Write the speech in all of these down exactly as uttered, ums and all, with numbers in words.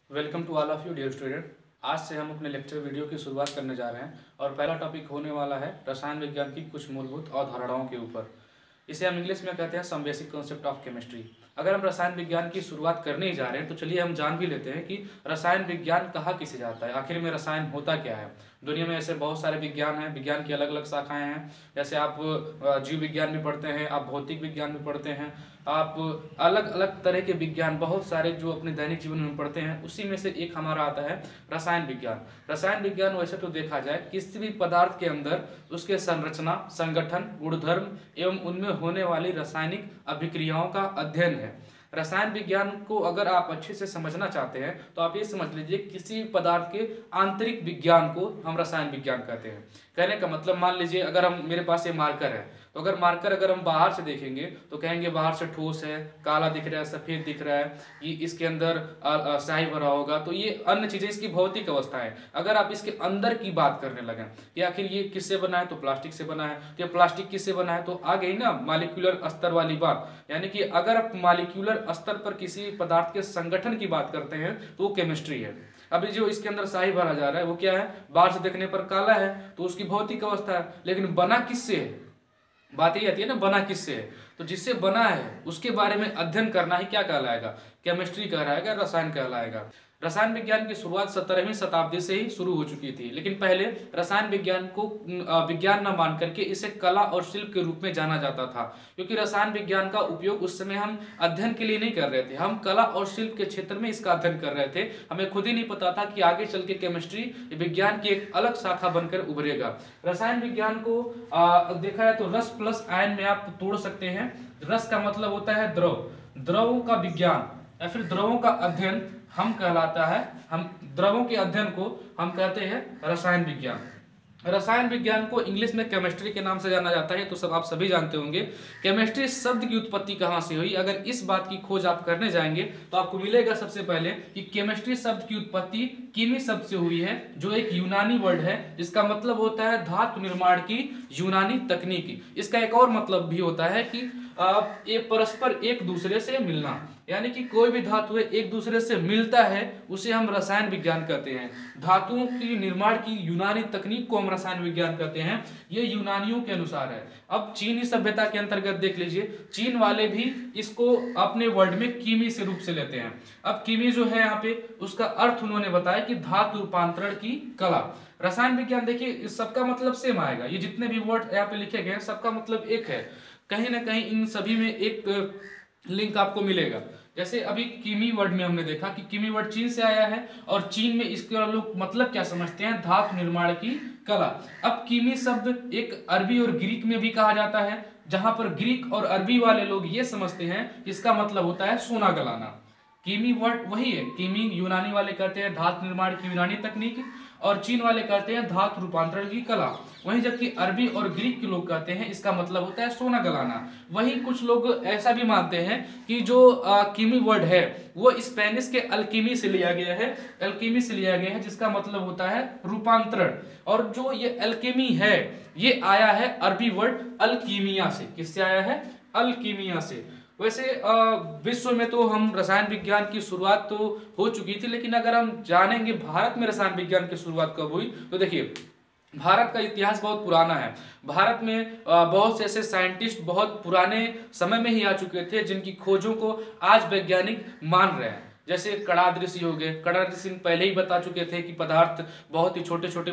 Welcome to all of you dear student. आज से हम अपने लेक्चर वीडियो की शुरुआत करने जा रहे हैं और पहला टॉपिक होने वाला है रसायन विज्ञान की कुछ मूलभूत अवधारणाओं के ऊपर। इसे हम इंग्लिश में कहते हैं some basic concept of chemistry. अगर हम रसायन विज्ञान की शुरुआत करने ही जा रहे हैं तो चलिए हम जान भी लेते हैं कि रसायन विज्ञान कहा किसे जाता है, आखिर में रसायन होता क्या है। दुनिया में ऐसे बहुत सारे विज्ञान हैं, विज्ञान की अलग अलग शाखाएं हैं। जैसे आप जीव विज्ञान भी पढ़ते हैं, आप भौतिक विज्ञान भी पढ़ते हैं, आप अलग अलग तरह के विज्ञान बहुत सारे जो अपने दैनिक जीवन में पढ़ते हैं। उसी में से एक हमारा आता है रसायन विज्ञान। रसायन विज्ञान वैसे तो देखा जाए किसी भी पदार्थ के अंदर उसके संरचना, संगठन, गुणधर्म एवं उनमें होने वाली रासायनिक अभिक्रियाओं का अध्ययन है। रसायन विज्ञान को अगर आप अच्छे से समझना चाहते हैं तो आप ये समझ लीजिए किसी पदार्थ के आंतरिक विज्ञान को हम रसायन विज्ञान कहते हैं। कहने का मतलब, मान लीजिए अगर हम मेरे पास ये मार्कर है तो अगर मार्कर अगर हम बाहर से देखेंगे तो कहेंगे बाहर से ठोस है, काला दिख रहा है, सफेद दिख रहा है, ये इसके अंदर स्याही भरा होगा, तो ये अन्य चीजें इसकी भौतिक अवस्था है। अगर आप इसके अंदर की बात करने लगे कि आखिर ये किससे बना है, तो प्लास्टिक से बना है। तो ये प्लास्टिक किससे बना है, तो आ गई ना मॉलिक्यूलर स्तर वाली बात। यानी कि अगर आप मॉलिक्यूलर स्तर पर किसी पदार्थ के संगठन की बात करते हैं तो वो केमिस्ट्री है। अभी जो इसके अंदर स्याही भरा जा रहा है वो क्या है, बाहर से देखने पर काला है तो उसकी भौतिक अवस्था है, लेकिन बना किससे है, बात यही आती है ना, बना किससे है। तो जिससे बना है उसके बारे में अध्ययन करना ही क्या कहलाएगा, केमिस्ट्री कहलाएगा, रसायन कहलाएगा। रसायन विज्ञान की शुरुआत सत्रहवीं शताब्दी से ही शुरू हो चुकी थी, लेकिन पहले रसायन विज्ञान को विज्ञान न मान करके इसे कला और शिल्प के रूप में जाना जाता था। क्योंकि रसायन विज्ञान का उपयोग उस समय हम अध्ययन के लिए नहीं कर रहे थे, हम कला और शिल्प के क्षेत्र में इसका अध्ययन कर रहे थे। हमें खुद ही नहीं पता था कि आगे चल के केमिस्ट्री विज्ञान की एक अलग शाखा बनकर उभरेगा। रसायन विज्ञान को आ, देखा है तो रस प्लस आयन में आप तोड़ सकते हैं। रस का मतलब होता है द्रव, द्रवों का विज्ञान या फिर द्रवों का अध्ययन हम कहलाता है, हम द्रवों के अध्ययन को हम कहते हैं रसायन विज्ञान। रसायन विज्ञान को इंग्लिश में केमिस्ट्री के नाम से जाना जाता है, तो सब आप सभी जानते होंगे। केमिस्ट्री शब्द की उत्पत्ति कहाँ से हुई, अगर इस बात की खोज आप करने जाएंगे तो आपको मिलेगा सबसे पहले कि केमिस्ट्री शब्द की उत्पत्ति कीमी शब्द से हुई है, जो एक यूनानी वर्ड है जिसका मतलब होता है धातु निर्माण की यूनानी तकनीक। इसका एक और मतलब भी होता है कि ये परस्पर एक दूसरे से मिलना, यानी कि कोई भी धातु एक दूसरे से मिलता है उसे हम रसायन विज्ञान कहते हैं। धातुओं की निर्माण की यूनानी तकनीक को हम रसायन विज्ञान कहते हैं। ये यूनानियों के अनुसार है। अब चीनी सभ्यता के अंतर्गत देख लीजिए, चीन वाले भी इसको अपने वर्ड में कीमी से रूप से लेते हैं। अब कीमी जो है यहाँ पे उसका अर्थ उन्होंने बताया कि धातु रूपांतरण की कला। रसायन विज्ञान देखिए सबका मतलब सेम आएगा, ये जितने भी वर्ड यहाँ पे लिखे गए सबका मतलब एक है। कहीं ना कहीं इन सभी में एक लिंक आपको मिलेगा। जैसे अभी कीमी वर्ड में हमने देखा कि कीमी वर्ड चीन से आया है और चीन में इसके लोग मतलब क्या समझते हैं, धातु निर्माण की कला। अब कीमी शब्द एक अरबी और ग्रीक में भी कहा जाता है, जहां पर ग्रीक और अरबी वाले लोग ये समझते हैं इसका मतलब होता है सोना गलाना। कीमी वर्ड वही है, कीमी यूनानी वाले कहते हैं धातु निर्माण की यूनानी तकनीक और चीन वाले कहते हैं धातु रूपांतरण की कला। वहीं जबकि अरबी और ग्रीक के लोग कहते हैं इसका मतलब होता है सोना गलाना। वहीं कुछ लोग ऐसा भी मानते हैं कि जो कीमी वर्ड है वो स्पेनिश के अल्कीमी से लिया गया है, अल्कीमी से लिया गया है जिसका मतलब होता है रूपांतरण। और जो ये अल्कीमी है ये आया है अरबी वर्ड अल्कीमिया से। किससे आया है, अल्कीमिया से। वैसे विश्व में तो हम रसायन विज्ञान की शुरुआत तो हो चुकी थी, लेकिन अगर हम जानेंगे भारत में रसायन विज्ञान की शुरुआत कब हुई तो देखिए भारत का इतिहास बहुत पुराना है। भारत में बहुत से ऐसे साइंटिस्ट बहुत पुराने समय में ही आ चुके थे जिनकी खोजों को आज वैज्ञानिक मान रहे हैं। जैसे कणाद ऋषि हो गए, कणाद ऋषि पहले ही बता चुके थे कि पदार्थ बहुत ही छोटे छोटे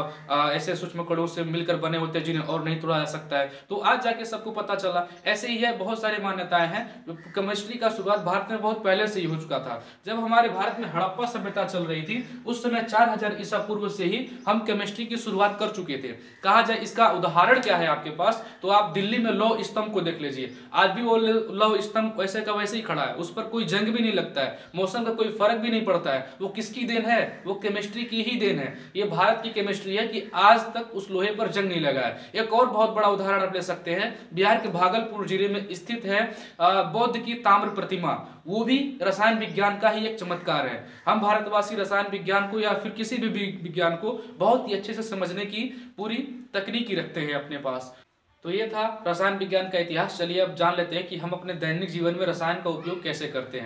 ऐसे सूक्ष्म कणों से मिलकर बने होते हैं जिन्हें और नहीं तोड़ा जा सकता है। तो आज जाके सबको पता चला। ऐसे ही है, बहुत सारी मान्यताएं हैं। केमिस्ट्री का शुरुआत भारत में बहुत पहले से ही हो चुका था। जब हमारे भारत में हड़प्पा सभ्यता चल रही थी उस समय चार हजार ईसा पूर्व से ही हम केमिस्ट्री की शुरुआत कर चुके थे। कहा जाए इसका उदाहरण क्या है आपके पास, तो आप दिल्ली में लौह स्तंभ को देख लीजिए। आज भी वो लौह स्तंभ वैसे का वैसे ही खड़ा है, उस पर कोई जंग भी नहीं लगता है, मौसम का कोई फर्क भी नहीं पड़ता है। वो किसकी देन है, वो केमिस्ट्री की ही देन है। ये भारत की केमिस्ट्री है कि आज तक उस लोहे पर जंग नहीं लगा है। एक और बहुत बड़ा उदाहरण आप ले सकते हैं, बिहार के भागलपुर जिले में स्थित है बौद्ध की ताम्र प्रतिमा। वो भी रसायन विज्ञान का ही एक चमत्कार है। हम भारतवासी रसायन विज्ञान को या फिर किसी भी विज्ञान को बहुत ही अच्छे से समझने की पूरी तकनीकी रखते हैं अपने पास। तो ये था रसायन विज्ञान का इतिहास। चलिए अब जान लेते हैं कि हम अपने दैनिक जीवन में रसायन का उपयोग कैसे करते हैं।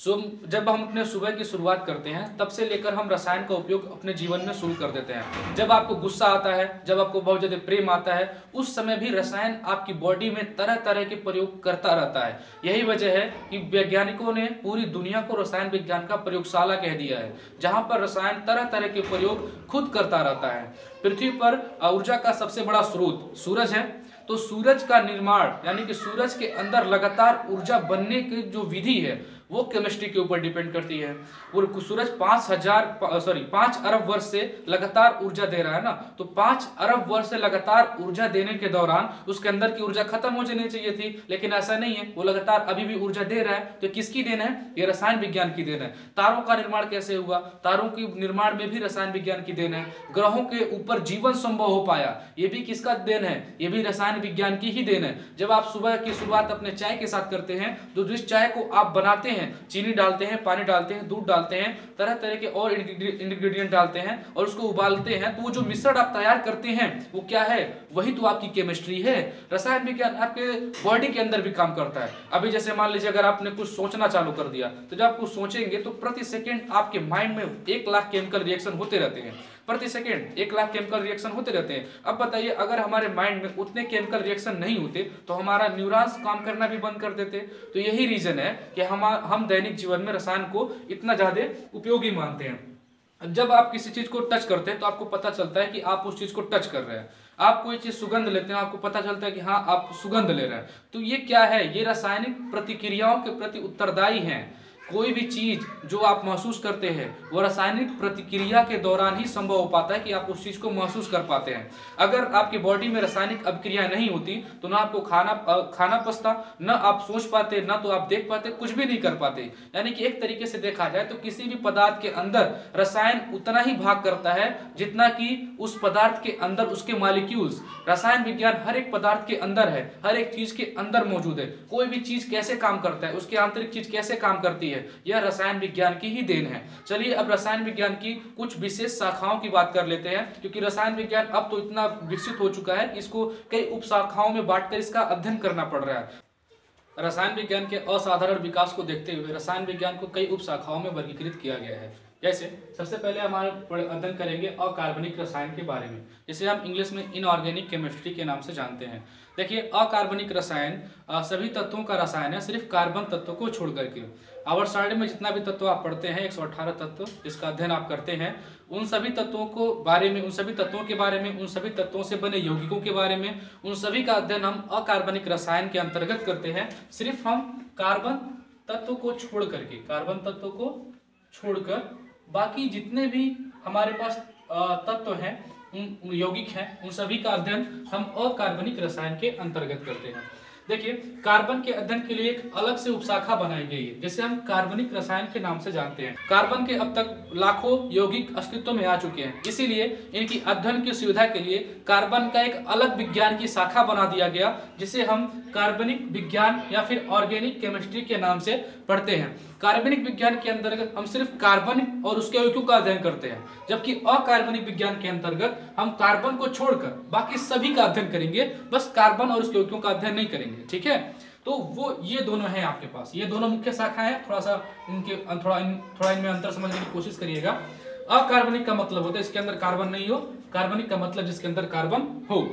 सो जब हम अपने सुबह की शुरुआत करते हैं तब से लेकर हम रसायन का उपयोग अपने जीवन में शुरू कर देते हैं। जब आपको गुस्सा आता है, जब आपको बहुत ज़्यादा प्रेम आता है, उस समय भी रसायन आपकी बॉडी में तरह तरह के प्रयोग करता रहता है। यही वजह है कि वैज्ञानिकों ने पूरी दुनिया को रसायन विज्ञान का प्रयोगशाला कह दिया है, जहाँ पर रसायन तरह तरह के प्रयोग खुद करता रहता है। पृथ्वी पर ऊर्जा का सबसे बड़ा स्रोत सूरज है, तो सूरज का निर्माण यानी कि सूरज के अंदर लगातार ऊर्जा बनने की जो विधि है वो केमिस्ट्री के ऊपर डिपेंड करती है। और सूरज पाँच हजार सॉरी पाँच अरब वर्ष से लगातार ऊर्जा दे रहा है ना, तो पाँच अरब वर्ष से लगातार ऊर्जा देने के दौरान उसके अंदर की ऊर्जा खत्म हो जानी चाहिए थी, लेकिन ऐसा नहीं है, वो लगातार अभी भी ऊर्जा दे रहा है। तो किसकी देन है? ये रसायन विज्ञान की देन है। तारों का निर्माण कैसे हुआ? तारों के निर्माण में भी रसायन विज्ञान की देन है। ग्रहों के ऊपर जीवन संभव हो पाया, ये भी किसका देन है? ये भी रसायन विज्ञान की ही देन है। जब आप सुबह की शुरुआत अपने चाय के साथ करते हैं तो जिस चाय को आप बनाते हैं, चीनी डालते हैं, पानी डालते हैं, दूध डालते हैं, तरह तरह के और इंग्रेडिएंट डालते हैं और उसको उबालते हैं, तो वो जो मिश्रण आप तैयार करते हैं वो क्या है? वही तो आपकी केमिस्ट्री है। रसायन विज्ञान आपके बॉडी के अंदर भी काम करता है। अभी जैसे मान लीजिए अगर आपने कुछ सोचना चालू कर दिया, तो जब आप कुछ सोचेंगे तो प्रति सेकेंड आपके माइंड में एक लाख केमिकल रिएक्शन होते रहते हैं। प्रति सेकेंड एक लाख केमिकल रिएक्शन होते रहते हैं। अब बताइए, अगर हमारे माइंड में उतने केमिकल रिएक्शन नहीं होते तो हमारा न्यूरॉन्स काम करना भी बंद कर देते। तो यही रीजन है कि हम हम दैनिक जीवन में रसायन को इतना ज्यादा उपयोगी मानते हैं। जब आप किसी चीज को टच करते हैं तो आपको पता चलता है कि आप उस चीज को टच कर रहे हैं। आप कोई चीज सुगंध लेते हैं, आपको पता चलता है कि हाँ आप सुगंध ले रहे हैं। तो ये क्या है? ये रासायनिक प्रतिक्रियाओं के प्रति उत्तरदायी हैं। कोई भी चीज जो आप महसूस करते हैं वो रासायनिक प्रतिक्रिया के दौरान ही संभव हो पाता है कि आप उस चीज को महसूस कर पाते हैं। अगर आपकी बॉडी में रासायनिक अभिक्रिया नहीं होती तो ना आपको खाना खाना पचता, ना आप सोच पाते, ना तो आप देख पाते, कुछ भी नहीं कर पाते। यानी कि एक तरीके से देखा जाए तो किसी भी पदार्थ के अंदर रसायन उतना ही भाग करता है जितना कि उस पदार्थ के अंदर उसके मॉलिक्यूल्स। रसायन विज्ञान हर एक पदार्थ के अंदर है, हर एक चीज के अंदर मौजूद है। कोई भी चीज कैसे काम करता है, उसकी आंतरिक चीज कैसे काम करती है, यह रसायन विज्ञान की ही देन है। चलिए अब रसायन विज्ञान की कुछ विशेष शाखाओं की बात कर लेते हैं, क्योंकि रसायन विज्ञान अब तो इतना विकसित हो चुका है कि इसको कई उपशाखाओं में बांटकर इसका अध्ययन करना पड़ रहा है। रसायन विज्ञान के असाधारण विकास को देखते हुए रसायन विज्ञान को कई उपशाखाओं में वर्गीकृत किया गया है। जैसे सबसे पहले हमारे अध्ययन करेंगे अकार्बनिक रसायन के बारे में, जिसे हम इंग्लिश में इनऑर्गेनिक केमिस्ट्री के नाम से जानते हैं। देखिए, अकार्बनिक रसायन सभी तत्वों का रसायन है, सिर्फ कार्बन तत्व को छोड़ करके। आवर साइड में जितना भी तत्व आप पढ़ते हैं, एक सौ अठारह तत्व जिसका अध्ययन आप करते हैं, उन सभी तत्वों को बारे में उन सभी तत्वों के बारे में उन सभी तत्वों से बने यौगिकों के बारे में, उन सभी का अध्ययन हम अकार्बनिक रसायन के अंतर्गत करते हैं। सिर्फ हम कार्बन तत्व को छोड़ करके कार्बन तत्व को छोड़कर बाकी जितने भी हमारे पास तत्व हैं, उन यौगिक हैं, उन सभी का अध्ययन हम अकार्बनिक रसायन के अंतर्गत करते हैं। देखिए, कार्बन के अध्ययन के लिए एक अलग से उपशाखा बनाई गई है, जिसे हम कार्बनिक रसायन के नाम से जानते हैं। कार्बन के अब तक लाखों यौगिक अस्तित्व में आ चुके हैं, इसीलिए इनकी अध्ययन की सुविधा के लिए कार्बन का एक अलग विज्ञान की शाखा बना दिया गया, जिसे हम कार्बनिक विज्ञान या फिर ऑर्गेनिक केमिस्ट्री के नाम से पढ़ते हैं। कार्बनिक विज्ञान के अंतर्गत हम सिर्फ कार्बन और उसके यौगिकों का अध्ययन करते हैं, जबकि अकार्बनिक विज्ञान के अंतर्गत हम कार्बन को छोड़कर बाकी सभी का अध्ययन करेंगे, बस कार्बन और उसके यौगिकों का अध्ययन नहीं करेंगे। ठीक है, तो वो ये दोनों हैं आपके पास, ये दोनों मुख्य शाखा है। थोड़ा सा इनके थोड़ा इन, थोड़ा इनमें अंतर समझने की कोशिश करिएगा। अकार्बनिक का मतलब होता है इसके अंदर कार्बन नहीं हो, कार्बनिक का मतलब जिसके अंदर कार्बन हो।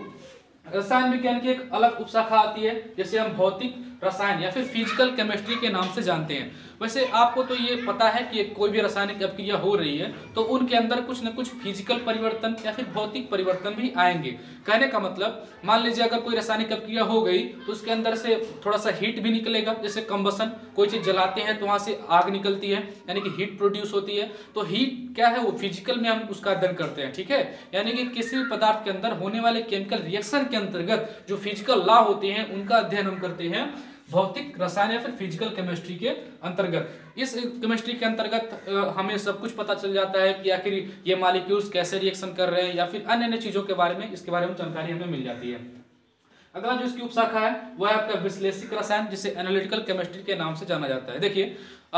रसायन विज्ञान की एक अलग उपशाखा आती है, जैसे हम भौतिक रसायन या फिर फिजिकल केमिस्ट्री के नाम से जानते हैं। वैसे आपको तो ये पता है कि कोई भी रासायनिक अभिक्रिया हो रही है तो उनके अंदर कुछ न कुछ फिजिकल परिवर्तन या फिर भौतिक परिवर्तन भी आएंगे। कहने का मतलब, मान लीजिए अगर कोई रासायनिक अभिक्रिया हो गई तो उसके अंदर से थोड़ा सा हीट भी निकलेगा, जैसे कंबसन, कोई चीज जलाते हैं तो वहां से आग निकलती है, यानी कि हीट प्रोड्यूस होती है। तो हीट क्या है, वो फिजिकल में हम उसका अध्ययन करते हैं। ठीक है, यानी कि किसी भी पदार्थ के अंदर होने वाले केमिकल रिएक्शन के अंतर्गत जो फिजिकल लॉ होते हैं उनका अध्ययन हम करते हैं भौतिक रसायन या फिर फिजिकल केमिस्ट्री के अंतर्गत। इस केमिस्ट्री के अंतर्गत हमें सब कुछ पता चल जाता है कि आखिर ये मॉलिक्यूल्स कैसे रिएक्शन कर रहे हैं या फिर अन्य अन्य चीजों के बारे में, इसके बारे में जानकारी हमें मिल जाती है। अगला जो इसकी उपशाखा है वो है आपका विश्लेषिक रसायन, जिसे एनालिटिकल केमिस्ट्री के नाम से जाना जाता है। देखिए,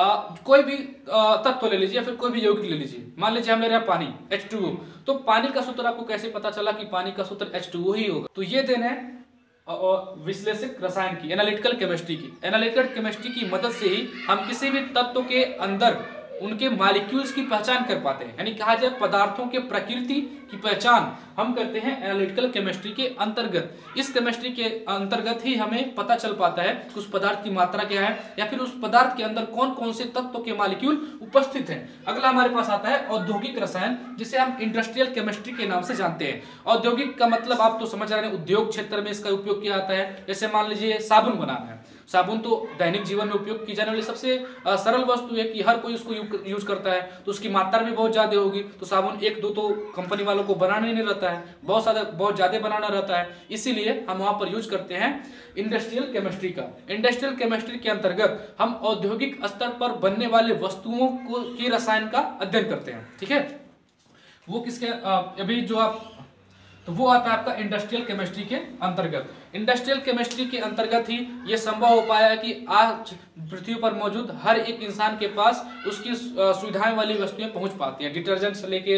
कोई भी तत्व ले लीजिए या फिर कोई भी यौगिक ले लीजिए, मान लीजिए हम ले रहे हैं पानी एच टू ओ, तो पानी का सूत्र आपको कैसे पता चला कि पानी का सूत्र एच टू ओ ही होगा? तो ये देन है विश्लेषक रसायन की, एनालिटिकल केमिस्ट्री की। एनालिटिकल केमिस्ट्री की मदद से ही हम किसी भी तत्व के अंदर उनके मॉलिक्यूल्स की पहचान कर पाते हैं, यानी कहा जाए पदार्थों के प्रकृति की पहचान हम करते हैं एनालिटिकल केमिस्ट्री के अंतर्गत। इस केमिस्ट्री के अंतर्गत ही हमें पता चल पाता है कि उस पदार्थ की मात्रा क्या है या फिर उस पदार्थ के अंदर कौन कौन से तत्व के मॉलिक्यूल उपस्थित हैं। अगला हमारे पास आता है औद्योगिक रसायन, जिसे हम इंडस्ट्रियल केमिस्ट्री के नाम से जानते हैं। औद्योगिक का मतलब आप तो समझ रहे हैं, उद्योग क्षेत्र में इसका उपयोग किया जाता है। जैसे मान लीजिए साबुन बनाना है, साबुन तो दैनिक जीवन में उपयोग की जाने वाली सबसे सरल वस्तु है कि हर कोई उसको यूज करता है, तो उसकी मात्रा भी बहुत ज्यादा होगी। तो साबुन एक दो तो कंपनी वालों को बनाना ही नहीं रहता है, बहुत ज्यादा बहुत ज्यादा बनाना रहता है, इसीलिए हम वहां पर यूज करते हैं इंडस्ट्रियल केमिस्ट्री का। इंडस्ट्रियल केमिस्ट्री के अंतर्गत हम औद्योगिक स्तर पर बनने वाले वस्तुओं को की रसायन का अध्ययन करते हैं। ठीक है, वो किसके अभी जो आप तो वो आता है आपका इंडस्ट्रियल केमिस्ट्री के अंतर्गत। इंडस्ट्रियल केमिस्ट्री के अंतर्गत ही ये संभव हो पाया है कि आज पृथ्वी पर मौजूद हर एक इंसान के पास उसकी सुविधाएं वाली वस्तुएं पहुंच पाती हैं। डिटर्जेंट से लेके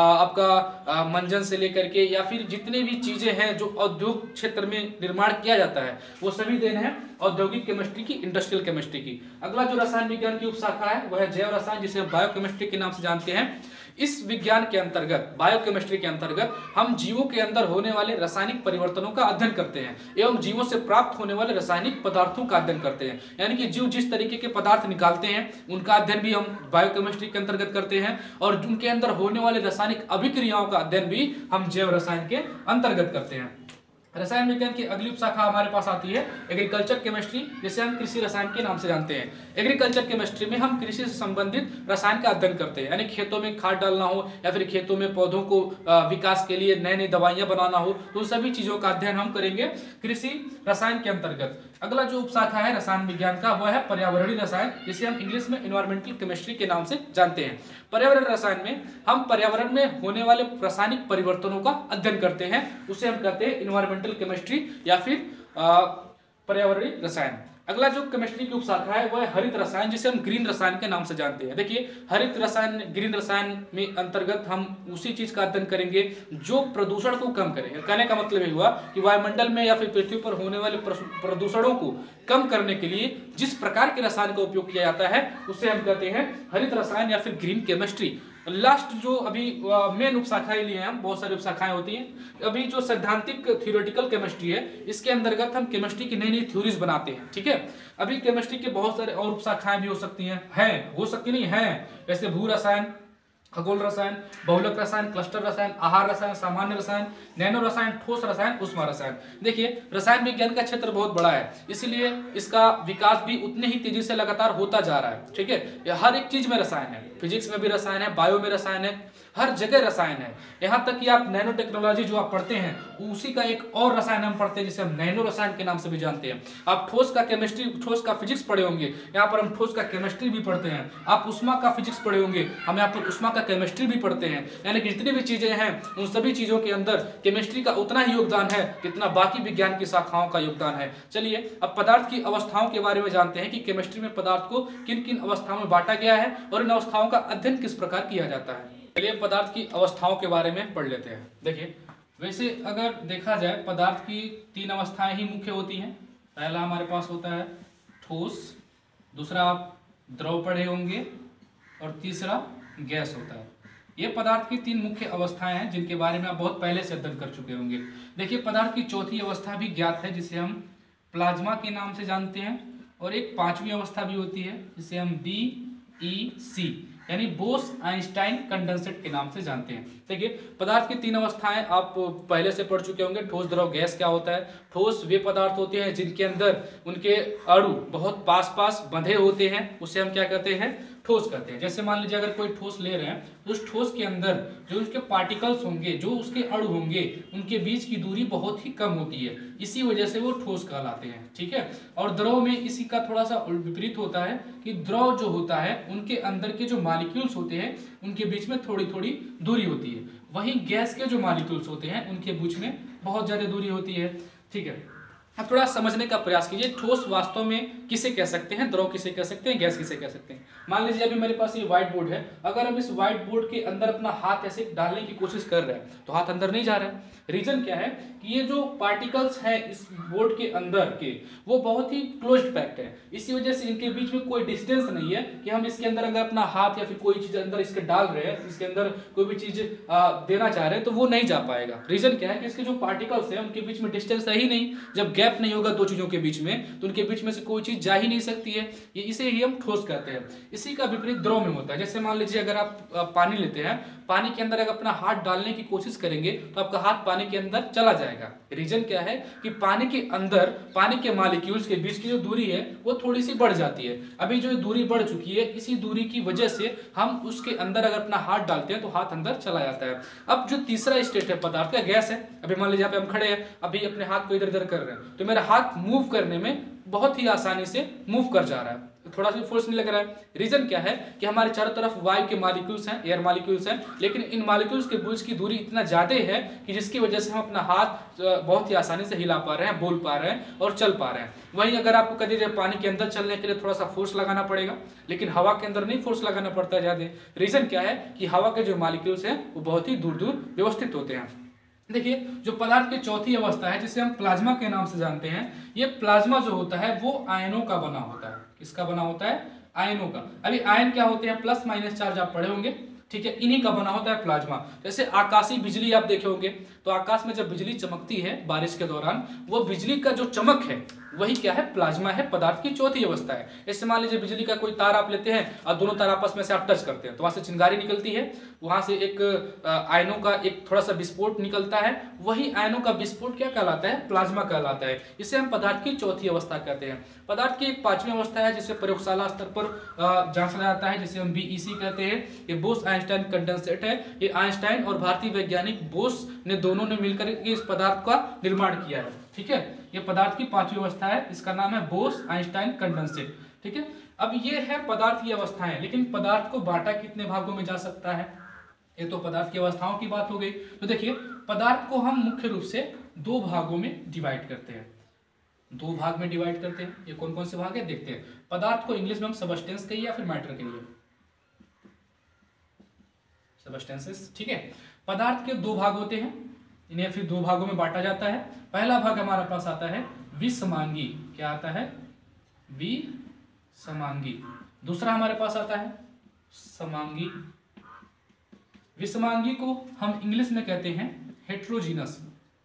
आपका मंजन से लेकर के या फिर जितने भी चीजें हैं जो औद्योग क्षेत्र में निर्माण किया जाता है, वो सभी देन है औद्योगिक केमिस्ट्री की, इंडस्ट्रियल केमिस्ट्री की। अगला जो रसायन विज्ञान की उपशाखा है वह है जैव रसायन, जिसे बायोकेमिस्ट्री के नाम से जानते हैं। इस विज्ञान के अंतर्गत, बायोकेमिस्ट्री के अंतर्गत, हम जीवों के अंदर होने वाले रासायनिक परिवर्तनों का अध्ययन करते हैं एवं जीवों से प्राप्त होने वाले रासायनिक पदार्थों का अध्ययन करते हैं। यानी कि जीव जिस तरीके के पदार्थ निकालते हैं उनका अध्ययन भी हम बायोकेमिस्ट्री के अंतर्गत करते हैं, और उनके अंदर होने वाले रासायनिक अभिक्रियाओं का अध्ययन भी हम जैव रसायन के अंतर्गत करते हैं। रसायन विज्ञान की अगली उपशाखा हमारे पास आती है एग्रीकल्चर केमिस्ट्री, जिसे हम कृषि रसायन के नाम से जानते हैं। एग्रीकल्चर केमिस्ट्री में हम कृषि से संबंधित रसायन का अध्ययन करते हैं, यानी खेतों में खाद डालना हो या फिर खेतों में पौधों को विकास के लिए नई नई दवाइयां बनाना हो, तो उन सभी चीजों का अध्ययन हम करेंगे कृषि रसायन के अंतर्गत। अगला जो उपशाखा है रसायन विज्ञान का वह है पर्यावरणीय रसायन, जिसे हम इंग्लिश में एनवायरमेंटल केमिस्ट्री के नाम से जानते हैं। पर्यावरण रसायन में हम पर्यावरण में होने वाले रासायनिक परिवर्तनों का अध्ययन करते हैं, उसे हम कहते हैं एनवायरमेंटल केमिस्ट्री या फिर पर्यावरणीय रसायन। अगला जो केमिस्ट्री की उपशाखा है वह है हरित रसायन, जिसे हम ग्रीन रसायन के नाम से जानते हैं। देखिए हरित रसायन, ग्रीन रसायन में अंतर्गत हम उसी चीज का अध्ययन करेंगे जो प्रदूषण को कम करेंगे। कहने का मतलब ये हुआ कि वायुमंडल में या फिर पृथ्वी पर होने वाले प्रदूषणों को कम करने के लिए जिस प्रकार के रसायन का उपयोग किया जाता है उसे हम कहते हैं हरित रसायन या फिर ग्रीन केमिस्ट्री। लास्ट जो अभी मेन उपशाखाएं लिए हैं हम, बहुत सारी उपशाखाएं होती हैं। अभी जो सैद्धांतिक थ्योरेटिकल केमिस्ट्री है, इसके अंतर्गत हम केमिस्ट्री की नई नई थ्योरीज बनाते हैं। ठीक है, अभी केमिस्ट्री के बहुत सारे और उपशाखाएं भी हो सकती हैं, हैं हो सकती नहीं है, जैसे भू रसायन, खगोल रसायन, बहुलक रसायन, क्लस्टर रसायन, आहार रसायन, सामान्य रसायन, नैनो रसायन, ठोस रसायन, उष्मा रसायन। देखिए रसायन विज्ञान का क्षेत्र बहुत बड़ा है, इसलिए इसका विकास भी उतने ही तेजी से लगातार होता जा रहा है। ठीक है, हर एक चीज में रसायन है, फिजिक्स में भी रसायन है, बायो में रसायन है, हर जगह रसायन है। यहाँ तक कि आप नैनो टेक्नोलॉजी जो आप पढ़ते हैं उसी का एक और रसायन हम पढ़ते हैं जिसे हम नैनो रसायन के नाम से भी जानते हैं। आप ठोस का केमिस्ट्री, ठोस का फिजिक्स पढ़े होंगे, यहाँ पर हम ठोस का केमिस्ट्री भी पढ़ते हैं। आप उष्मा का फिजिक्स पढ़े होंगे, हम यहाँ पर उष्मा का केमिस्ट्री भी पढ़ते हैं। यानी कि जितनी भी चीजें हैं उन सभी चीजों के अंदर केमिस्ट्री का उतना ही योगदान है जितना बाकी विज्ञान की शाखाओं का योगदान है। चलिए अब पदार्थ की अवस्थाओं के बारे में जानते हैं कि केमिस्ट्री में पदार्थ को किन किन अवस्थाओं में बांटा गया है और इन अवस्थाओं का अध्ययन किस प्रकार किया जाता है। चलिए पदार्थ की अवस्थाओं के बारे में पढ़ लेते हैं। देखिए वैसे अगर देखा जाए पदार्थ की तीन अवस्थाएं ही मुख्य होती हैं। पहला हमारे पास होता है ठोस, दूसरा आप द्रव पढ़े होंगे और तीसरा गैस होता है। ये पदार्थ की तीन मुख्य अवस्थाएं हैं जिनके बारे में आप बहुत पहले से अध्ययन कर चुके होंगे। देखिए पदार्थ की चौथी अवस्था भी ज्ञात है जिसे हम प्लाज्मा के नाम से जानते हैं, और एक पांचवी अवस्था भी होती है जिसे हम बी ई सी यानी बोस आइंस्टाइन कंडेंसेट के नाम से जानते हैं। देखिए पदार्थ की तीन अवस्थाएं आप पहले से पढ़ चुके होंगे। ठोस, द्रव, गैस क्या होता है। ठोस वे पदार्थ होते हैं जिनके अंदर उनके अणु बहुत पास पास बंधे होते हैं, उसे हम क्या कहते हैं, ठोस कहते हैं। जैसे मान लीजिए अगर कोई ठोस ले रहे हैं तो उस ठोस के अंदर जो उसके पार्टिकल्स होंगे, जो उसके अणु होंगे, उनके बीच की दूरी बहुत ही कम होती है, इसी वजह से वो ठोस कहलाते हैं। ठीक है, और द्रव में इसी का थोड़ा सा विपरीत होता है कि द्रव जो होता है उनके अंदर के जो मॉलिक्यूल्स होते हैं उनके बीच में थोड़ी थोड़ी दूरी होती है, वहीं गैस के जो मॉलिक्यूल्स होते हैं उनके बीच में बहुत ज्यादा दूरी होती है। ठीक है, अब थोड़ा समझने का प्रयास कीजिए, ठोस वास्तव में किसे कह सकते हैं, द्रव किसे कह सकते हैं, गैस किसे कह सकते हैं। मान लीजिए अभी मेरे पास ये व्हाइट बोर्ड है, अगर हम इस व्हाइट बोर्ड के अंदर अपना हाथ ऐसे डालने की कोशिश कर रहे हैं तो हाथ अंदर नहीं जा रहा है। रीजन क्या है कि ये जो पार्टिकल्स हैं इस बोर्ड के अंदर के वो बहुत ही क्लोज्ड पैक्ड है, इसी वजह से इनके बीच में कोई डिस्टेंस नहीं है कि हम इसके अंदर अगर अपना हाथ या फिर कोई चीज अंदर इसके डाल रहे हैं, इसके अंदर कोई भी चीज देना चाह रहे हैं तो वो नहीं जा पाएगा। रीजन क्या है कि इसके जो पार्टिकल्स हैं उनके बीच में डिस्टेंस है ही नहीं। जब गैप नहीं होगा दो चीजों के बीच में तो उनके बीच में से कोई चीज जा ही नहीं सकती है, ये इसे ही हम ठोस कहते हैं। इसी का विपरीत द्रव में होता है। जैसे मान लीजिए अगर आप पानी लेते हैं, पानी के अंदर अगर अपना हाथ डालने की कोशिश करेंगे तो आपका हाथ पानी के अंदर चला जाएगा। रीजन क्या है कि पानी के अंदर पानी के मॉलिक्यूल्स के बीच की जो दूरी है वो थोड़ी सी बढ़ जाती है। अभी जो दूरी बढ़ चुकी है, इसी दूरी की वजह से हम उसके अंदर अगर अपना हाथ डालते हैं तो हाथ अंदर चला जाता है। अब जो तीसरा स्टेट है पदार्थ का, गैस है। अभी मान लीजिए यहाँ पे हम खड़े हैं, अभी अपने हाथ को इधर इधर कर रहे हैं तो मेरा हाथ मूव करने में बहुत ही आसानी से मूव कर जा रहा है, थोड़ा सा फोर्स नहीं लग रहा है। रीजन क्या है कि हमारे चारों तरफ वायु के मॉलिक्यूल्स हैं, एयर मॉलिक्यूल्स हैं, लेकिन इन मॉलिक्यूल्स के बीच की दूरी इतना ज्यादा है कि जिसकी वजह से हम अपना हाथ बहुत ही आसानी से हिला पा रहे हैं, बोल पा रहे हैं और चल पा रहे हैं। वहीं अगर आपको कह दीजिए पानी के अंदर चलने के लिए थोड़ा सा फोर्स लगाना पड़ेगा, लेकिन हवा के अंदर नहीं फोर्स लगाना पड़ता है ज्यादा। रीजन क्या है कि हवा के जो मॉलिक्यूल्स हैं वो बहुत ही दूर दूर व्यवस्थित होते हैं। देखिए जो पदार्थ की चौथी अवस्था है जिसे हम प्लाज्मा के नाम से जानते हैं, ये प्लाज्मा जो होता है वो आयनों का बना होता है। किसका बना होता है? आयनों का। अभी आयन क्या होते हैं? प्लस माइनस चार्ज आप पढ़े होंगे, ठीक है, इन्हीं का बना होता है प्लाज्मा। जैसे आकाशीय बिजली आप देखे होंगे तो आकाश में जब बिजली चमकती है बारिश के दौरान, वो बिजली का जो चमक है वही क्या है? प्लाज्मा है, पदार्थ की चौथी अवस्था है। जैसे मान लीजिए बिजली का कोई तार आप लेते हैं और दोनों तार आपस में से आप टच करते हैं तो वहां से चिंगारी निकलती है, वहां से एक आयनों का एक थोड़ा सा विस्फोट निकलता है, वही आयनों का विस्फोट क्या कहलाता है? प्लाज्मा कहलाता है। इसे हम पदार्थ की चौथी अवस्था कहते हैं। पदार्थ की एक पांचवी अवस्था है जिसे प्रयोगशाला स्तर पर जांचा जाता है, जिसे हम बीईसी कहते हैं। ये बोस आइंस्टाइन कंडेंसेट है। ये आइंस्टाइन और भारतीय वैज्ञानिक बोस ने दोनों ने मिलकर इस पदार्थ का निर्माण किया है, ठीक है। ये पदार्थ की पांचवी अवस्था है, इसका नाम है बोस आइंस्टाइन कंडेंसेट, ठीक है। अब ये है पदार्थ की अवस्थाएं, लेकिन पदार्थ को बांटा कितने भागों में जा सकता है? ये तो पदार्थ की अवस्थाओं की बात हो गई। तो देखिए पदार्थ को हम मुख्य रूप से दो भागों में डिवाइड करते हैं, दो भाग में डिवाइड करते हैं। ये कौन कौन से भाग है देखते हैं। पदार्थ को इंग्लिश में हम सबस्टेंस कहिए या फिर मैटर कहिए, सबस्टेंसेस, ठीक है। पदार्थ के दो भाग होते हैं, इन्हें फिर दो भागों में बांटा जाता है। पहला भाग हमारे पास आता है विसमांगी, क्या आता है? विसमांगी। दूसरा हमारे पास आता है समांगी। विसमांगी को हम इंग्लिश में कहते हैं हेट्रोजीनस,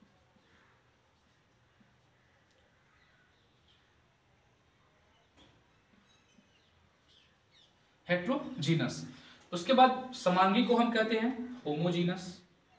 हेट्रोजीनस। उसके बाद समांगी को हम कहते हैं होमोजीनस,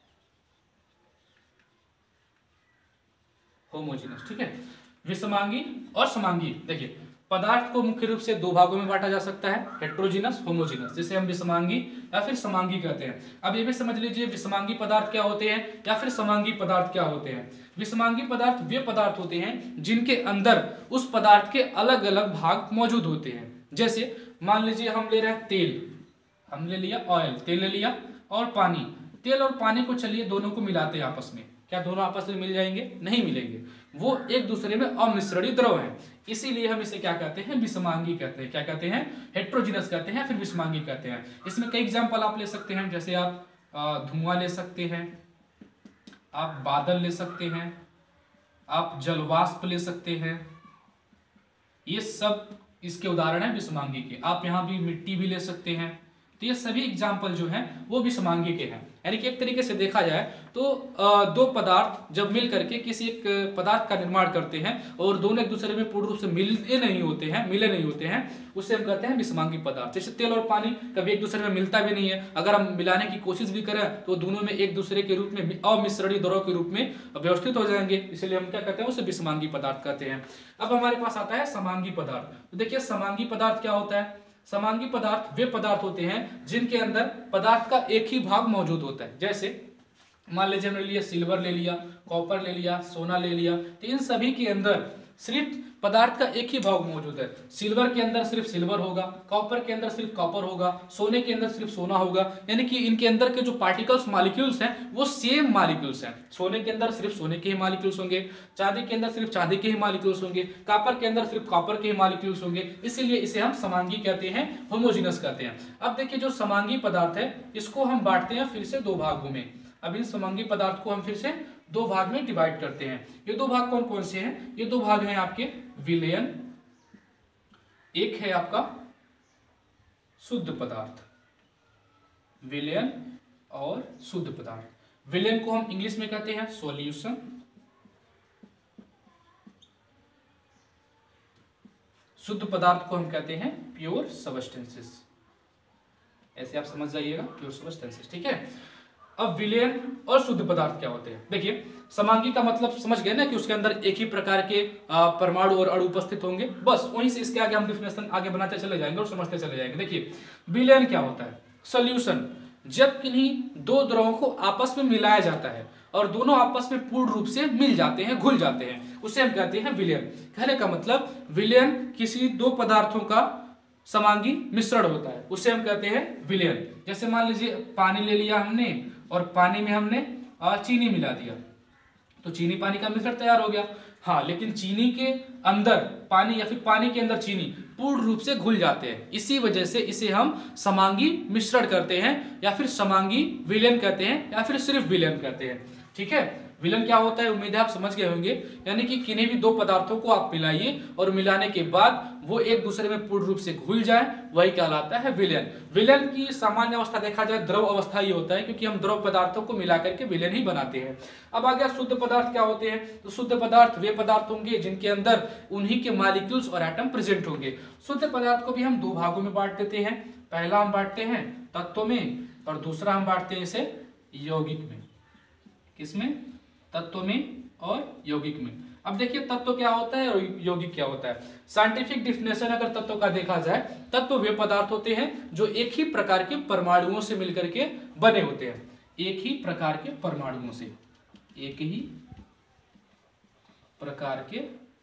होमोजीनस, ठीक है। विसमांगी और समांगी, देखिए पदार्थ को मुख्य रूप से दो भागों में बांटा जा सकता है, हेट्रोजीनस, होमोजीनस, जिसे हम विसमांगी या फिर समांगी कहते हैं। अब ये भी समझ लीजिए विसमांगी पदार्थ क्या होते हैं या फिर समांगी पदार्थ क्या होते हैं। विसमांगी पदार्थ वे पदार्थ होते हैं जिनके अंदर उस पदार्थ के अलग अलग भाग मौजूद होते हैं। जैसे मान लीजिए हम ले रहे हैं तेल, हम ले लिया ऑयल, तेल ले लिया, और पानी। तेल और पानी को चलिए दोनों को मिलाते हैं आपस में, क्या दोनों आपस में मिल जाएंगे? नहीं मिलेंगे, वो एक दूसरे में अमिश्रणीय द्रव है। इसीलिए हम इसे क्या कहते हैं? विसमांगी कहते हैं। क्या कहते हैं? हेट्रोजीनस कहते हैं, फिर विसमांगी कहते हैं। इसमें कई एग्जाम्पल आप ले सकते हैं, जैसे आप धुआं ले सकते हैं, आप बादल ले सकते हैं, आप जलवाष्प ले सकते हैं, ये सब इसके उदाहरण है विसमांगी के। आप यहाँ भी मिट्टी भी ले सकते हैं। तो ये सभी एग्जाम्पल जो हैं वो विसमांगी के हैं। यानी कि एक तरीके से देखा जाए तो दो पदार्थ जब मिल करके किसी एक पदार्थ का निर्माण करते हैं और दोनों एक दूसरे में पूर्ण रूप से मिलते नहीं होते हैं, मिले नहीं होते हैं, उसे हम कहते हैं विसमांगी पदार्थ। जैसे तेल और पानी कभी एक दूसरे में मिलता भी नहीं है, अगर हम मिलाने की कोशिश भी करें तो दोनों में एक दूसरे के रूप में अमिश्रणीय द्रव के रूप में व्यवस्थित हो जाएंगे, इसलिए हम क्या कहते हैं? उसे विसमांगी पदार्थ कहते हैं। अब हमारे पास आता है समांगी पदार्थ। तो देखिए समांगी पदार्थ क्या होता है? समांगी पदार्थ वे पदार्थ होते हैं जिनके अंदर पदार्थ का एक ही भाग मौजूद होता है। जैसे मान लीजिए हमने लिया सिल्वर ले लिया, कॉपर ले लिया, सोना ले लिया, तो इन सभी के अंदर सिर्फ पदार्थ का एक ही भाग मौजूद है। सिल्वर के अंदर सिर्फ सिल्वर होगा, कॉपर के अंदर सिर्फ कॉपर होगा, सोने के अंदर सिर्फ सोना होगा, यानी कि इनके अंदर के जो पार्टिकल्स मॉलिक्यूल्स हैं वो सेम मॉलिक्यूल्स हैं। सोने के अंदर सिर्फ सोने के ही मॉलिक्यूल्स होंगे, चांदी के अंदर सिर्फ चांदी के ही मॉलिक्यूल्स होंगे, कॉपर के अंदर सिर्फ कॉपर के ही मॉलिक्यूल्स होंगे, इसीलिए इसे हम समांगी कहते हैं, होमोजेनस कहते हैं। अब देखिए जो समांगी पदार्थ है इसको हम बांटते हैं फिर से दो भागों में। अब इन समांगी पदार्थ को हम फिर से दो भाग में डिवाइड करते हैं। ये दो भाग कौन कौन से हैं? ये दो भाग हैं आपके विलयन, एक है आपका शुद्ध पदार्थ, विलयन और शुद्ध पदार्थ। विलयन को हम इंग्लिश में कहते हैं सॉल्यूशन, शुद्ध पदार्थ को हम कहते हैं प्योर सबस्टेंसेस। ऐसे आप समझ जाइएगा, प्योर सबस्टेंसेस, ठीक है। अब विलयन और शुद्ध पदार्थ क्या होते हैं? देखिए समांगी का मतलब समझ गए ना कि उसके अंदर एक ही प्रकार के परमाणु और अणु उपस्थित होंगे, बस वहीं से इसके आगे हम डिफिनेशन आगे बनाते चले जाएंगे और समझते चले जाएंगे। देखिए विलयन क्या होता है? सॉल्यूशन, जब किन्हीं दो द्रवों को आपस में मिलाया जाता है और दोनों आपस में पूर्ण रूप से मिल जाते हैं, घुल जाते हैं, उसे हम कहते हैं विलयन। कहने का मतलब विलयन किसी दो पदार्थों का समांगी मिश्रण होता है, उसे हम कहते हैं विलयन। जैसे मान लीजिए पानी ले लिया हमने और पानी में हमने चीनी मिला दिया, तो चीनी पानी का मिश्रण तैयार हो गया। हाँ, लेकिन चीनी के अंदर पानी या फिर पानी के अंदर चीनी पूर्ण रूप से घुल जाते हैं, इसी वजह से इसे हम समांगी मिश्रण कहते हैं या फिर समांगी विलयन कहते हैं या फिर सिर्फ विलयन कहते हैं, ठीक है। विलयन क्या होता है उम्मीद है आप समझ गए होंगे, यानी कि किन्हीं भी दो पदार्थों को आप मिलाइए और मिलाने के बाद वो एक दूसरे में पूर्ण रूप से घुल जाए, वही कहलाता है विलयन। विलयन की सामान्य अवस्था देखा जाए द्रव अवस्था ही होता है, क्योंकि हम द्रव पदार्थों को मिला करके विलयन ही बनाते हैं। अब आ गया शुद्ध पदार्थ क्या होते हैं? तो शुद्ध पदार्थ वे पदार्थ होंगे जिनके अंदर उन्हीं के मॉलिक्यूल्स और एटम प्रेजेंट होंगे। शुद्ध पदार्थ को भी हम दो भागों में बांट देते हैं, पहला हम बांटते हैं तत्व में और दूसरा हम बांटते हैं इसे यौगिक में। किसमें? तत्व में और यौगिक में। अब देखिए तत्व क्या होता है और यौगिक क्या होता है। साइंटिफिक डिफिनेशन अगर तत्व का देखा जाए, तत्व वे पदार्थ होते हैं जो एक ही प्रकार के परमाणुओं से मिलकर के बने होते हैं, एक ही प्रकार के परमाणुओं से, एक ही प्रकार के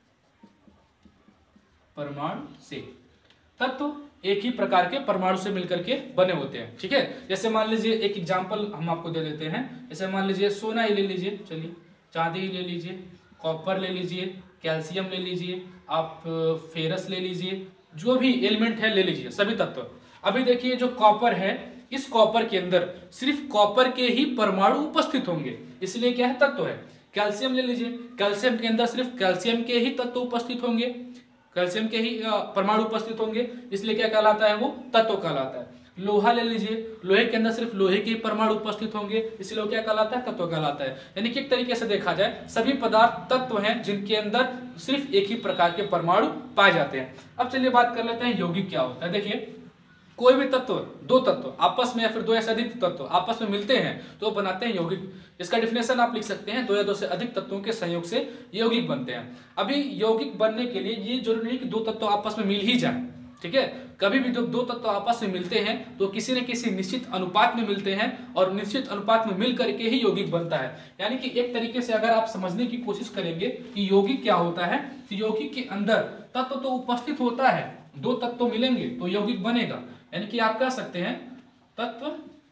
परमाणु से। तत्व एक ही प्रकार के परमाणु से मिलकर के बने होते हैं, ठीक है। जैसे मान लीजिए एक एग्जांपल हम आपको दे देते हैं, जैसे मान लीजिए सोना ही ले लीजिए, चलिए चांदी ही ले लीजिए, कॉपर ले लीजिए, कैल्शियम ले लीजिए, आप फेरस ले लीजिए, जो भी एलिमेंट है ले लीजिए, सभी तत्व। अभी देखिए जो कॉपर है, इस कॉपर के अंदर सिर्फ कॉपर के ही परमाणु उपस्थित होंगे, इसलिए क्या है? तत्व है। कैल्शियम ले लीजिए, कैल्शियम के अंदर सिर्फ कैल्शियम के ही तत्व उपस्थित होंगे, कैल्शियम के ही परमाणु उपस्थित होंगे, इसलिए क्या कहलाता है? वो तत्व कहलाता है। लोहा ले लीजिए, लोहे के अंदर सिर्फ लोहे के परमाणु उपस्थित होंगे, इसलिए वो क्या कहलाता है? तत्व कहलाता है। यानी कि एक तरीके से देखा जाए सभी पदार्थ तत्व हैं जिनके अंदर सिर्फ एक ही प्रकार के परमाणु पाए जाते हैं। अब चलिए बात कर लेते हैं यौगिक क्या होता है। देखिए कोई भी तत्व, दो तत्व आपस में या फिर दो या से अधिक तत्व आपस में मिलते हैं तो बनाते हैं यौगिक। इसका डिफिनेशन आप लिख सकते हैं, दो या दो से अधिक तत्वों के संयोग से यौगिक बनते हैं। अभी यौगिक बनने के लिए ये जरूरी नहीं कि दो तत्व आपस में मिल ही जाए, ठीक है। कभी भी जब दो तत्व आपस में मिलते हैं तो किसी न किसी निश्चित अनुपात में मिलते हैं और निश्चित अनुपात में मिल करके ही यौगिक बनता है। यानी कि एक तरीके से अगर आप समझने की कोशिश करेंगे कि यौगिक क्या होता है, तो यौगिक के अंदर तत्व तो उपस्थित होता है, दो तत्व मिलेंगे तो यौगिक बनेगा। यानी कि आप कह सकते हैं तत्व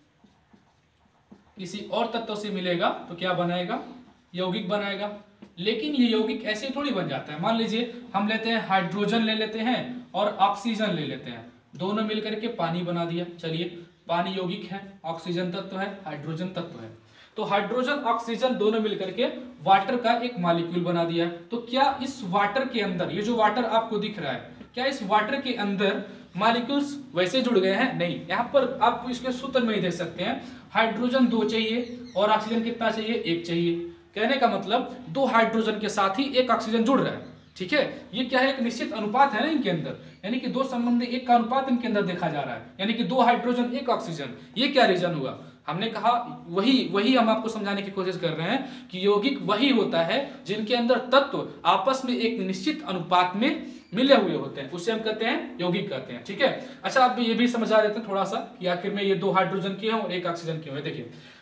किसी और तत्व से मिलेगा तो क्या बनाएगा? यौगिक बनाएगा। लेकिन ये यौगिक ऐसे थोड़ी बन जाता है। मान लीजिए हम लेते हैं हाइड्रोजन ले लेते हैं और ऑक्सीजन ले लेते हैं, दोनों मिलकर के पानी बना दिया। चलिए पानी यौगिक है, ऑक्सीजन तत्व है, हाइड्रोजन तत्व है, तो हाइड्रोजन ऑक्सीजन दोनों मिलकर के वाटर का एक मॉलिक्यूल बना दिया। तो क्या इस वाटर के अंदर, ये जो वाटर आपको दिख रहा है, क्या इस वाटर के अंदर मॉलिक्यूल्स वैसे जुड़ गए हैं? नहीं। यहाँ पर आप इसके सूत्र में ही देख सकते हैं, हाइड्रोजन दो चाहिए और ऑक्सीजन कितना चाहिए? एक चाहिए। कहने का मतलब दो हाइड्रोजन के साथ ही एक ऑक्सीजन जुड़ रहा है, ठीक है। ये क्या है? एक निश्चित अनुपात है ना इनके अंदर, यानी कि दो संबंधी एक का अनुपात इनके अंदर देखा जा रहा है, यानी कि दो हाइड्रोजन एक ऑक्सीजन। ये क्या रीजन हुआ? हमने कहा वही वही हम आपको समझाने की कोशिश कर रहे हैं कि यौगिक वही होता है जिनके अंदर तत्व आपस में एक निश्चित अनुपात में मिले हुए होते हैं, उसे हम कहते हैं यौगिक कहते हैं, ठीक है। अच्छा अब ये भी समझा देते हैं थोड़ा सा कि आखिर में ये दो हाइड्रोजन के हैं और एक ऑक्सीजन के हैं। देखिए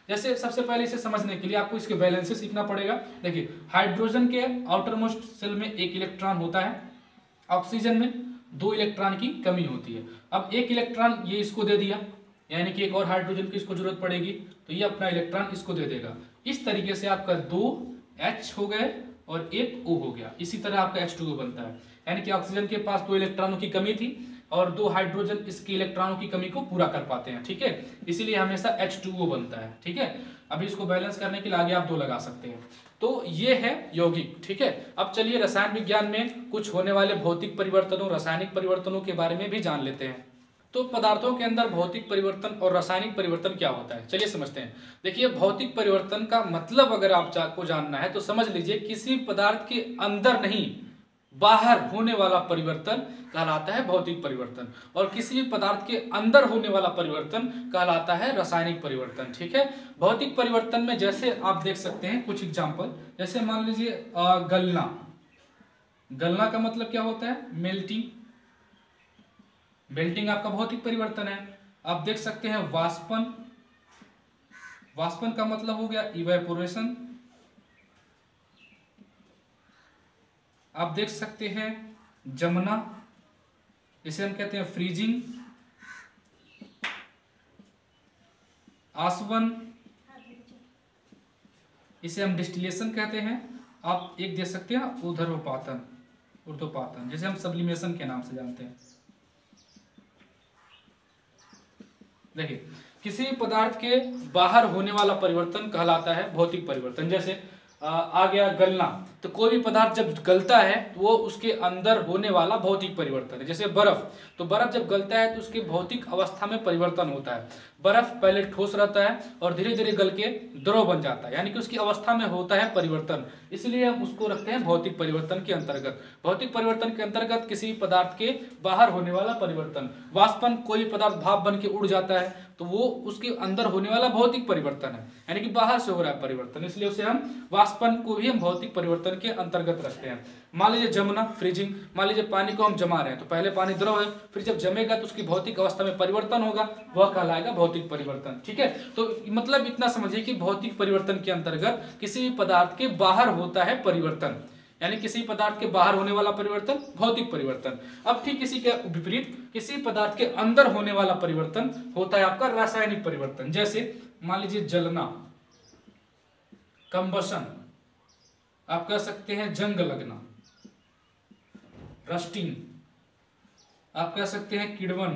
जैसे सबसे पहले इसे समझने के लिए आपको इसके वैलेंसी सीखना पड़ेगा। देखिए, हाइड्रोजन के आउटर मोस्ट शेल में एक इलेक्ट्रॉन होता है, ऑक्सीजन में दो इलेक्ट्रॉन की कमी होती है। अब एक इलेक्ट्रॉन ये इसको दे दिया, यानी कि एक और हाइड्रोजन की इसको जरूरत पड़ेगी, तो ये अपना इलेक्ट्रॉन इसको दे देगा। इस तरीके से आपका दो H हो गए और एक O हो गया। इसी तरह आपका एच टू ओ बनता है, यानी कि ऑक्सीजन के पास दो इलेक्ट्रॉनों की कमी थी और दो हाइड्रोजन इसके इलेक्ट्रॉनों की कमी को पूरा कर पाते हैं, ठीक है, इसीलिए हमेशा एच टू ओ बनता है, ठीक है। अभी इसको बैलेंस करने के लिए आगे आप दो लगा सकते हैं। तो ये है यौगिक, ठीक है। अब चलिए रसायन विज्ञान में कुछ होने वाले भौतिक परिवर्तनों, रासायनिक परिवर्तनों के बारे में भी जान लेते हैं। तो पदार्थों के अंदर भौतिक परिवर्तन और रासायनिक परिवर्तन क्या होता है, चलिए समझते हैं। देखिए, भौतिक परिवर्तन का मतलब अगर आपको जानना है तो समझ लीजिए किसी पदार्थ के अंदर नहीं बाहर होने वाला परिवर्तन कहलाता है भौतिक परिवर्तन, और किसी भी पदार्थ के अंदर होने वाला परिवर्तन कहलाता है रासायनिक परिवर्तन, ठीक है। भौतिक परिवर्तन में जैसे आप देख सकते हैं कुछ एग्जांपल, जैसे मान लीजिए गलना। गलना का मतलब क्या होता है? मेल्टिंग। मेल्टिंग आपका भौतिक परिवर्तन है। आप देख सकते हैं वाष्पन। वाष्पन का मतलब हो गया इवेपोरेशन। आप देख सकते हैं जमना, इसे हम कहते हैं फ्रीजिंग। आसवन, इसे हम डिस्टिलेशन कहते हैं। आप एक देख सकते हैं ऊर्ध्वपातन, ऊर्ध्वपातन जिसे हम सब्लिमेशन के नाम से जानते हैं। देखिए, किसी पदार्थ के बाहर होने वाला परिवर्तन कहलाता है भौतिक परिवर्तन। जैसे आ, आ गया गलना, तो कोई भी पदार्थ जब गलता है तो वो उसके अंदर होने वाला भौतिक परिवर्तन है। जैसे बर्फ, तो बर्फ जब गलता है तो उसके भौतिक अवस्था में परिवर्तन होता है। बर्फ पहले ठोस रहता है और धीरे धीरे गल के द्रव बन जाता है, यानी कि उसकी अवस्था में होता है परिवर्तन, इसलिए हम उसको रखते हैं भौतिक परिवर्तन के अंतर्गत। भौतिक परिवर्तन के अंतर्गत किसी पदार्थ के बाहर होने वाला परिवर्तन। वाष्पन, कोई पदार्थ भाप बन के उड़ जाता है तो वो उसके अंदर होने वाला भौतिक परिवर्तन है, यानी कि बाहर से हो रहा है परिवर्तन, इसलिए उसे हम वाष्पन को भी हम भौतिक परिवर्तन के अंतर्गत रखते हैं। मान लीजिए जमना, फ्रीजिंग। मान लीजिए पानी को हम जमा रहे हैं, तो पहले पानी द्रव है, फिर जब जमेगा तो उसकी भौतिक अवस्था में परिवर्तन होगा, वह कहलाएगा भौतिक परिवर्तन, ठीक है। तो मतलब इतना समझिए कि भौतिक परिवर्तन के अंतर्गत किसी भी पदार्थ के बाहर होता है परिवर्तन, यानी किसी पदार्थ के बाहर होने वाला परिवर्तन भौतिक परिवर्तन। अब ठीक इसी के विपरीत किसी पदार्थ के अंदर होने वाला परिवर्तन होता है आपका रासायनिक परिवर्तन। जैसे मान लीजिए जलना, कंबशन, आप कह सकते हैं जंग लगना, रस्टिंग, आप कह सकते हैं किण्वन।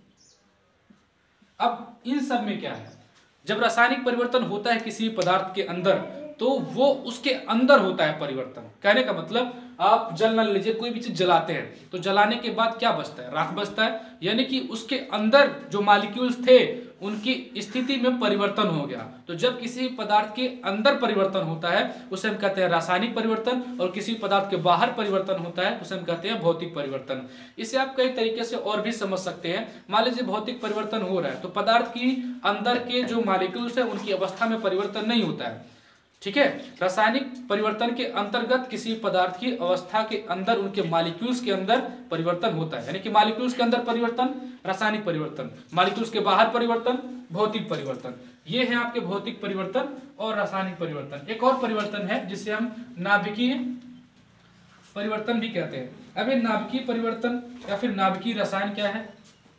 अब इन सब में क्या है, जब रासायनिक परिवर्तन होता है किसी पदार्थ के अंदर तो वो उसके अंदर होता है परिवर्तन। कहने का मतलब, आप जल न लीजिए, कोई भी चीज जलाते हैं तो जलाने के बाद क्या बचता है? राख बचता है, यानी कि उसके अंदर जो मॉलिक्यूल्स थे उनकी स्थिति में परिवर्तन हो गया। तो जब किसी पदार्थ के अंदर परिवर्तन होता है उसे हम कहते हैं रासायनिक परिवर्तन, और किसी पदार्थ के बाहर परिवर्तन होता है उसे हम कहते हैं भौतिक परिवर्तन। इसे आप कई तरीके से और भी समझ सकते हैं। मान लीजिए भौतिक परिवर्तन हो रहा है तो पदार्थ की अंदर के जो मॉलिक्यूल्स है उनकी अवस्था में परिवर्तन नहीं होता है, ठीक है। रासायनिक परिवर्तन के अंतर्गत किसी पदार्थ की अवस्था के अंदर उनके मॉलिक्यूल्स के अंदर परिवर्तन होता है, यानी कि मॉलिक्यूल्स के अंदर परिवर्तन रासायनिक परिवर्तन, मॉलिक्यूल्स के बाहर परिवर्तन भौतिक परिवर्तन। ये है आपके भौतिक परिवर्तन और रासायनिक परिवर्तन। एक और परिवर्तन है जिसे हम नाभिकीय परिवर्तन भी कहते हैं। अब ये नाभिकीय परिवर्तन या फिर नाभिकीय रसायन क्या है?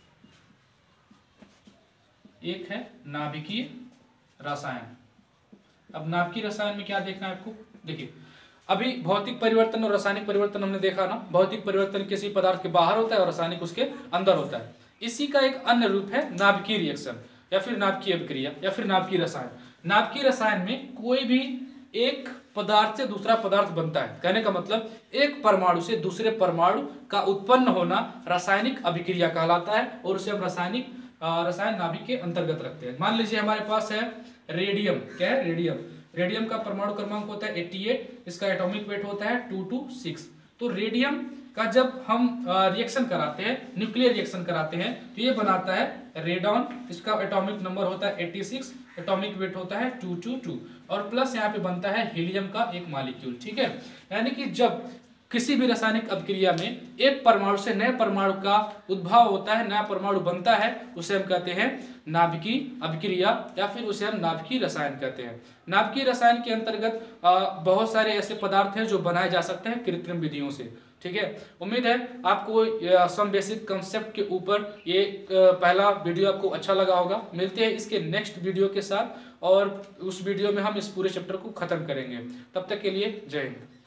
एक है नाभिकीय रसायन। अब नाभिकीय रसायन में क्या देखना है आपको? देखिए, अभी भौतिक परिवर्तन और रासायनिक परिवर्तन हमने देखा ना। भौतिक परिवर्तन किसी पदार्थ के बाहर होता है और रासायनिक उसके अंदर होता है। इसी का एक अन्य रूप है नाभिकीय रिएक्शन या फिर नाभिकीय अभिक्रिया या फिर नाभिकीय रसायन। नाभिकीय रसायन में कोई भी एक पदार्थ से दूसरा पदार्थ बनता है। कहने का मतलब, एक परमाणु से दूसरे परमाणु का उत्पन्न होना रासायनिक अभिक्रिया कहलाता है, और उसे हम रासायनिक रसायन नाभिक के अंतर्गत रखते हैं। मान लीजिए हमारे पास है रेडियम। क्या है? रेडियम। रेडियम का परमाणु क्रमांक होता है अठासी, इसका एटॉमिक वेट होता है टू टू सिक्स। तो रेडियम का जब हम रिएक्शन कराते हैं, न्यूक्लियर रिएक्शन कराते हैं, तो ये बनाता है रेडॉन। इसका एटॉमिक नंबर होता है छियासी, एटॉमिक वेट होता है टू टू टू, और प्लस यहाँ पे बनता है हीलियम का एक मॉलिक्यूल, ठीक है। यानी कि जब किसी भी रासायनिक अभिक्रिया में एक परमाणु से नए परमाणु का उद्भव होता है, नया परमाणु बनता है, उसे हम कहते हैं नाभिकीय अभिक्रिया या फिर उसे हम नाभिकीय रसायन कहते हैं। नाभिकीय रसायन के अंतर्गत बहुत सारे ऐसे पदार्थ हैं जो बनाए जा सकते हैं कृत्रिम विधियों से। ठीक है, उम्मीद है आपको सम बेसिक कंसेप्ट के ऊपर ये पहला वीडियो आपको अच्छा लगा होगा। मिलते हैं इसके नेक्स्ट वीडियो के साथ और उस वीडियो में हम इस पूरे चैप्टर को खत्म करेंगे। तब तक के लिए जय हिंद।